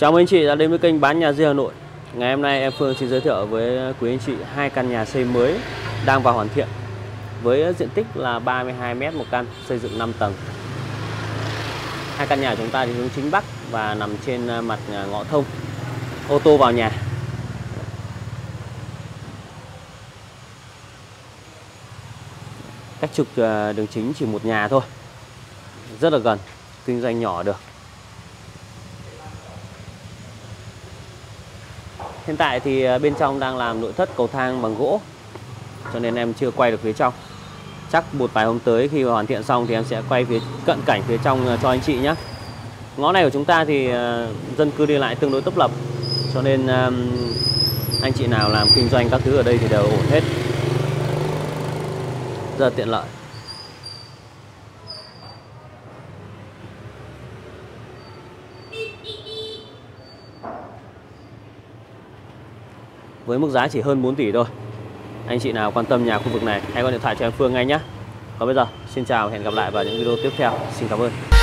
Chào mừng anh chị đã đến với kênh bán nhà riêng Hà Nội. Ngày hôm nay em Phương xin giới thiệu với quý anh chị hai căn nhà xây mới đang vào hoàn thiện với diện tích là 32 m một căn, xây dựng 5 tầng. Hai căn nhà chúng ta thì hướng chính bắc và nằm trên mặt ngõ thông, ô tô vào nhà. Cách trục đường chính chỉ một nhà thôi, rất là gần, kinh doanh nhỏ được. Hiện tại thì bên trong đang làm nội thất cầu thang bằng gỗ, cho nên em chưa quay được phía trong. Chắc một vài hôm tới khi hoàn thiện xong thì em sẽ quay phía cận cảnh phía trong cho anh chị nhé. Ngõ này của chúng ta thì dân cư đi lại tương đối tấp nập, cho nên anh chị nào làm kinh doanh các thứ ở đây thì đều ổn hết, rất là tiện lợi. Với mức giá chỉ hơn 4 tỷ thôi. Anh chị nào quan tâm nhà khu vực này hãy gọi điện thoại cho em Phương ngay nhé. Còn bây giờ xin chào và hẹn gặp lại vào những video tiếp theo. Xin cảm ơn.